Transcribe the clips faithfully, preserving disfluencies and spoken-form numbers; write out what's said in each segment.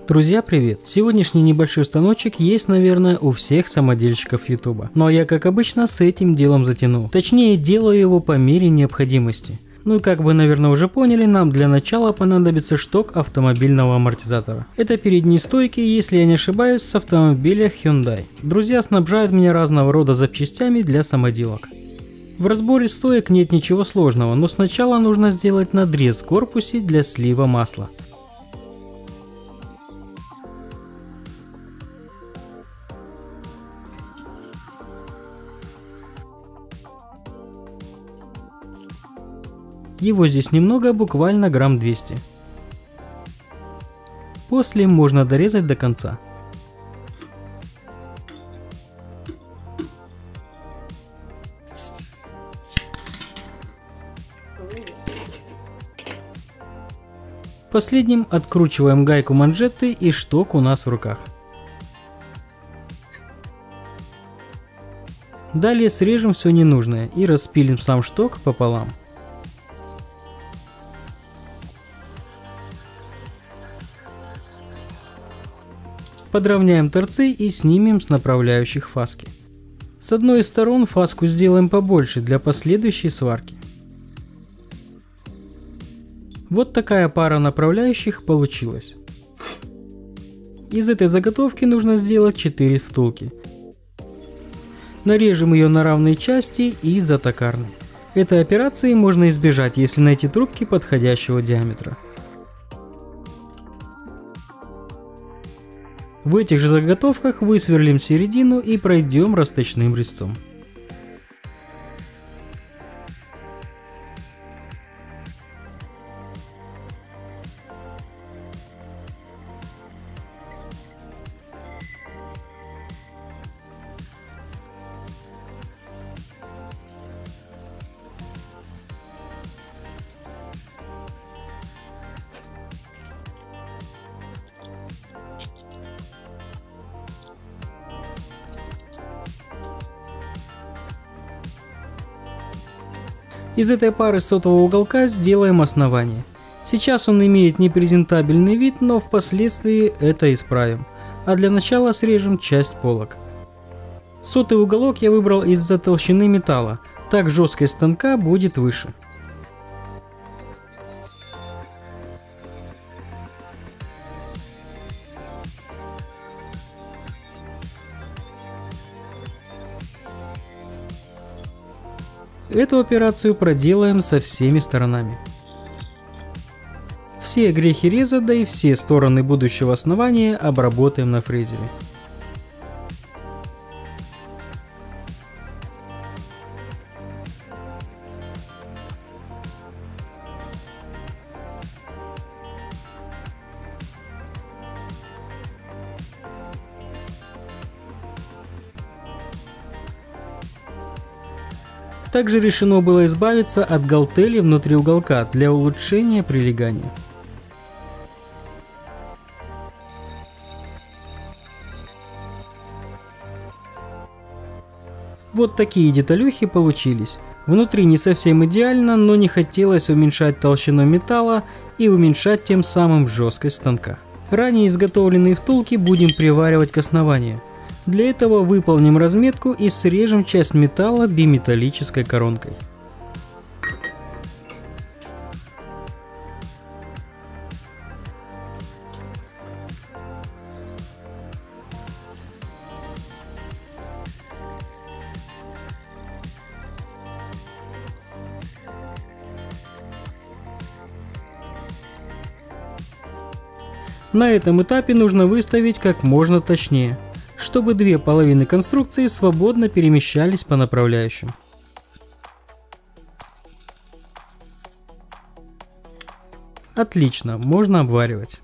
Друзья, привет! Сегодняшний небольшой станочек есть, наверное, у всех самодельщиков ютуба. Но я, как обычно, с этим делом затянул. Точнее, делаю его по мере необходимости. Ну и как вы, наверное, уже поняли, нам для начала понадобится шток автомобильного амортизатора. Это передние стойки, если я не ошибаюсь, с автомобиля Hyundai. Друзья снабжают меня разного рода запчастями для самоделок. В разборе стоек нет ничего сложного, но сначала нужно сделать надрез в корпусе для слива масла. Его здесь немного, буквально грамм двести. После можно дорезать до конца. Последним откручиваем гайку манжеты, и шток у нас в руках. Далее срежем все ненужное и распилим сам шток пополам. Подровняем торцы и снимем с направляющих фаски. С одной из сторон фаску сделаем побольше для последующей сварки. Вот такая пара направляющих получилась. Из этой заготовки нужно сделать четыре втулки. Нарежем ее на равные части и затокарной. Этой операции можно избежать, если найти трубки подходящего диаметра. В этих же заготовках высверлим середину и пройдем расточным резцом. Из этой пары сотового уголка сделаем основание. Сейчас он имеет непрезентабельный вид, но впоследствии это исправим. А для начала срежем часть полок. Сотый уголок я выбрал из-за толщины металла, так жесткость станка будет выше. Эту операцию проделаем со всеми сторонами. Все грехи реза, да и все стороны будущего основания обработаем на фрезере. Также решено было избавиться от галтели внутри уголка для улучшения прилегания. Вот такие деталюхи получились. Внутри не совсем идеально, но не хотелось уменьшать толщину металла и уменьшать тем самым жесткость станка. Ранее изготовленные втулки будем приваривать к основанию. Для этого выполним разметку и срежем часть металла биметаллической коронкой. На этом этапе нужно выставить как можно точнее, чтобы две половины конструкции свободно перемещались по направляющим. Отлично, можно обваривать.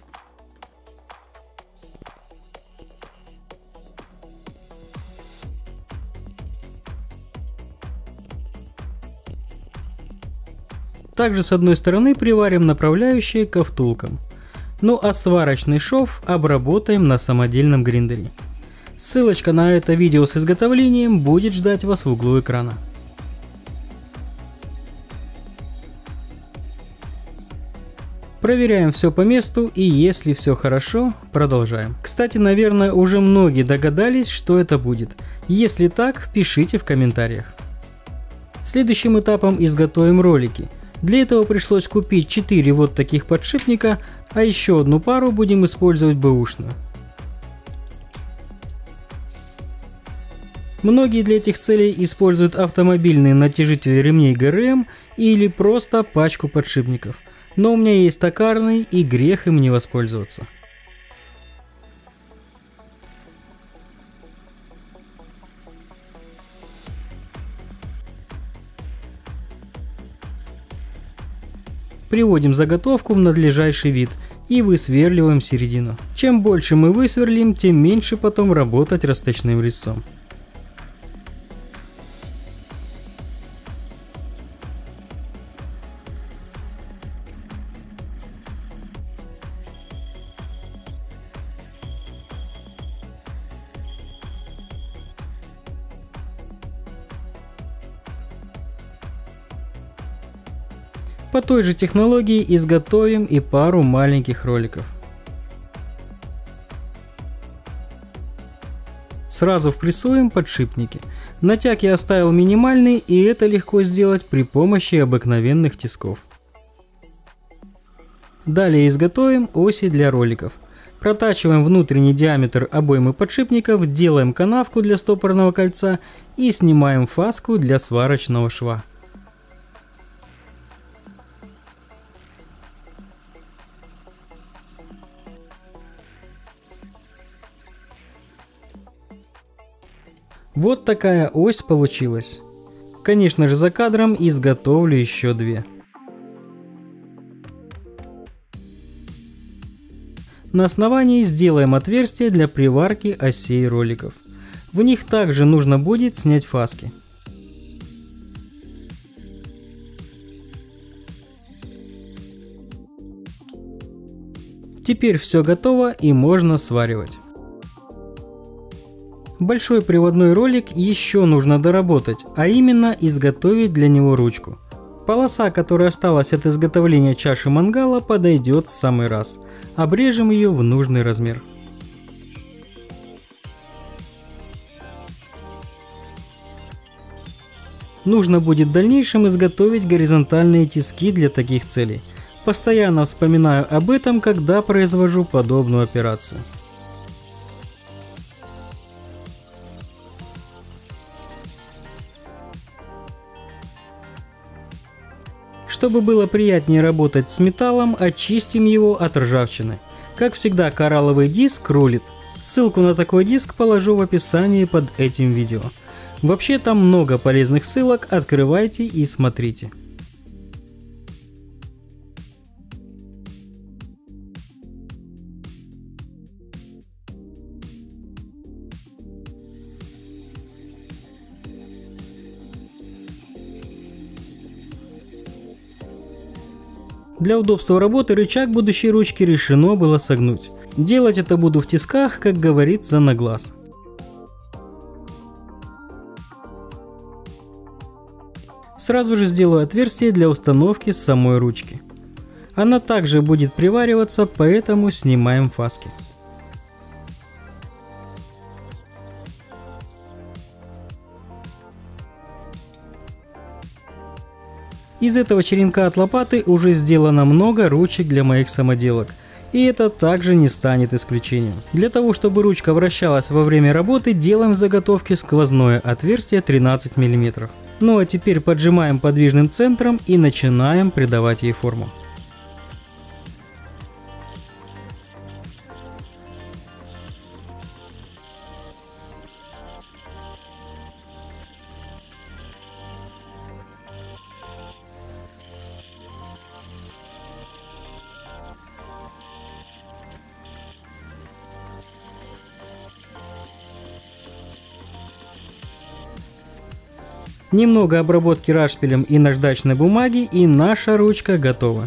Также с одной стороны приварим направляющие ко втулкам. Ну а сварочный шов обработаем на самодельном гриндере. Ссылочка на это видео с изготовлением будет ждать вас в углу экрана. Проверяем все по месту, и если все хорошо, продолжаем. Кстати, наверное, уже многие догадались, что это будет. Если так, пишите в комментариях. Следующим этапом изготовим ролики. Для этого пришлось купить четыре вот таких подшипника, а еще одну пару будем использовать бэушную. Многие для этих целей используют автомобильные натяжители ремней ГРМ или просто пачку подшипников. Но у меня есть токарный, и грех им не воспользоваться. Приводим заготовку в надлежащий вид и высверливаем середину. Чем больше мы высверлим, тем меньше потом работать расточным резцом. По той же технологии изготовим и пару маленьких роликов. Сразу впрессуем подшипники. Натяг я оставил минимальный, и это легко сделать при помощи обыкновенных тисков. Далее изготовим оси для роликов. Протачиваем внутренний диаметр обоймы подшипников, делаем канавку для стопорного кольца и снимаем фаску для сварочного шва. Вот такая ось получилась. Конечно же, за кадром изготовлю еще две. На основании сделаем отверстия для приварки осей роликов. В них также нужно будет снять фаски. Теперь все готово и можно сваривать. Большой приводной ролик еще нужно доработать, а именно изготовить для него ручку. Полоса, которая осталась от изготовления чаши мангала, подойдет в самый раз. Обрежем ее в нужный размер. Нужно будет в дальнейшем изготовить горизонтальные тиски для таких целей. Постоянно вспоминаю об этом, когда произвожу подобную операцию. Чтобы было приятнее работать с металлом, очистим его от ржавчины. Как всегда, коралловый диск рулит. Ссылку на такой диск положу в описании под этим видео. Вообще там много полезных ссылок, открывайте и смотрите. Для удобства работы рычаг будущей ручки решено было согнуть. Делать это буду в тисках, как говорится, на глаз. Сразу же сделаю отверстие для установки самой ручки. Она также будет привариваться, поэтому снимаем фаски. Из этого черенка от лопаты уже сделано много ручек для моих самоделок. И это также не станет исключением. Для того, чтобы ручка вращалась во время работы, делаем в заготовке сквозное отверстие тринадцать миллиметров. Ну а теперь поджимаем подвижным центром и начинаем придавать ей форму. Немного обработки рашпилем и наждачной бумаги, и наша ручка готова.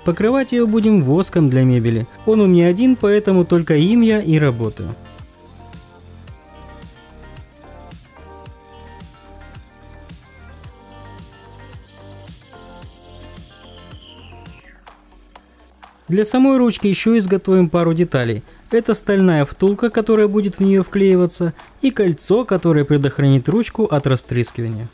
Покрывать ее будем воском для мебели. Он у меня один, поэтому только им я и работаю. Для самой ручки еще изготовим пару деталей. Это стальная втулка, которая будет в нее вклеиваться, и кольцо, которое предохранит ручку от растрескивания.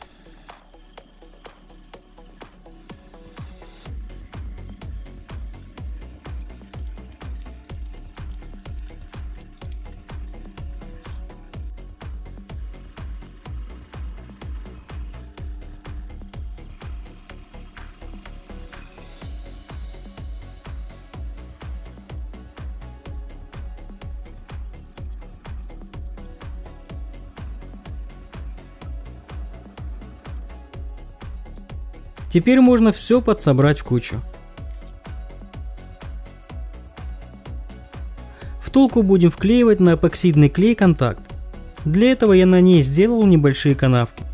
Теперь можно все подсобрать в кучу. Втулку будем вклеивать на эпоксидный клей контакт. Для этого я на ней сделал небольшие канавки.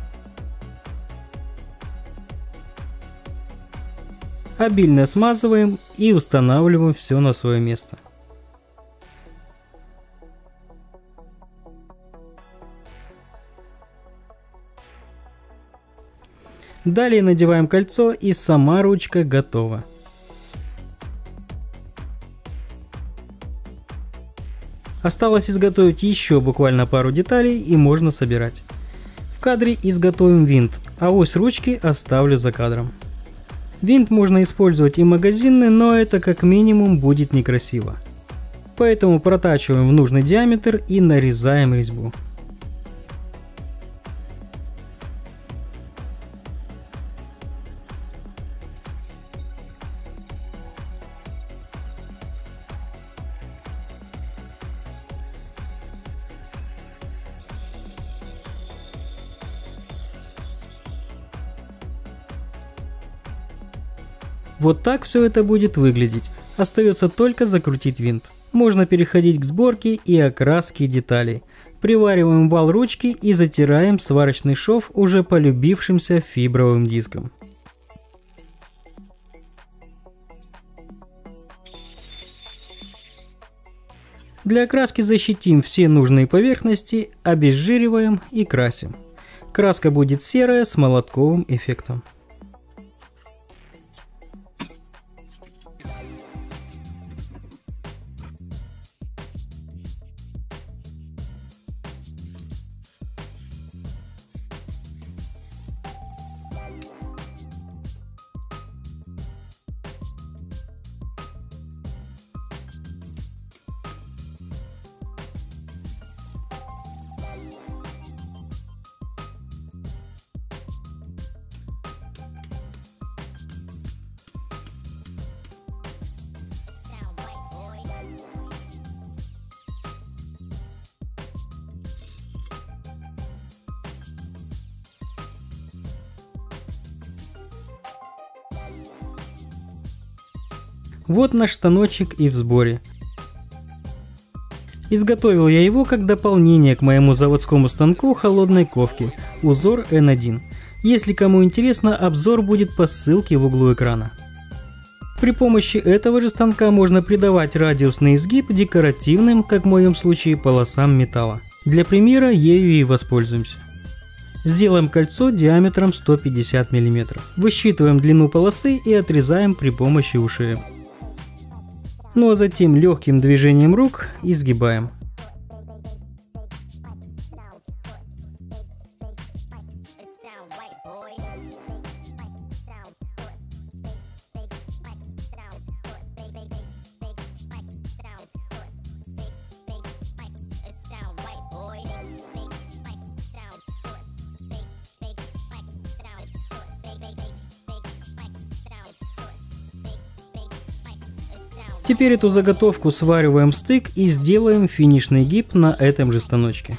Обильно смазываем и устанавливаем все на свое место. Далее надеваем кольцо, и сама ручка готова. Осталось изготовить еще буквально пару деталей, и можно собирать. В кадре изготовим винт, а ось ручки оставлю за кадром. Винт можно использовать и магазинный, но это как минимум будет некрасиво. Поэтому протачиваем в нужный диаметр и нарезаем резьбу. Вот так все это будет выглядеть. Остается только закрутить винт. Можно переходить к сборке и окраске деталей. Привариваем вал ручки и затираем сварочный шов уже полюбившимся фибровым диском. Для окраски защитим все нужные поверхности, обезжириваем и красим. Краска будет серая с молотковым эффектом. Вот наш станочек и в сборе. Изготовил я его как дополнение к моему заводскому станку холодной ковки узор эн один. Если кому интересно, обзор будет по ссылке в углу экрана. При помощи этого же станка можно придавать радиусный изгиб декоративным, как в моем случае, полосам металла. Для примера ею и воспользуемся. Сделаем кольцо диаметром сто пятьдесят миллиметров. Высчитываем длину полосы и отрезаем при помощи ушея. Ну а затем легким движением рук изгибаем. Теперь эту заготовку свариваем в стык и сделаем финишный гиб на этом же станочке.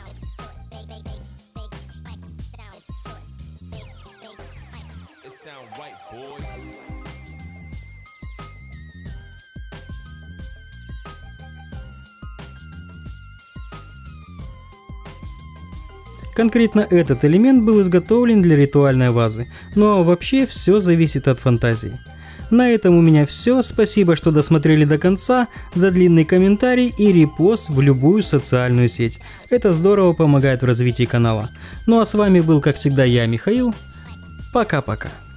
Конкретно этот элемент был изготовлен для ритуальной вазы, но вообще все зависит от фантазии. На этом у меня все. Спасибо, что досмотрели до конца, за длинный комментарий и репост в любую социальную сеть. Это здорово помогает в развитии канала. Ну а с вами был, как всегда, я, Михаил. Пока-пока.